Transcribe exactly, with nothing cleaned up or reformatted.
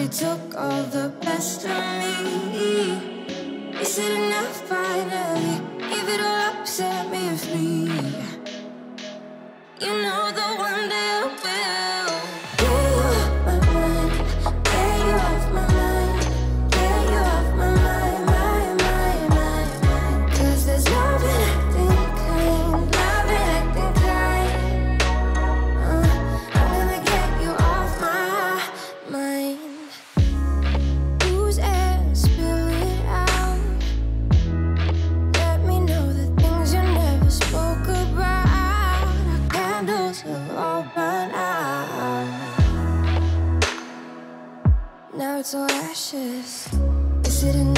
you took all the best of me. Is it enough finally? Give it all up, set me free. You know the one day I will get you off my mind, get you off my mind, get you off my mind, mind, mind, mind, mind. Cause there's love in acting kind, love in acting kind. uh, I'm gonna get you off my mind. Lose and spill it out. Let me know the things you never spoke about. Our candles have all burned out. Now it's all ashes. Is it enough?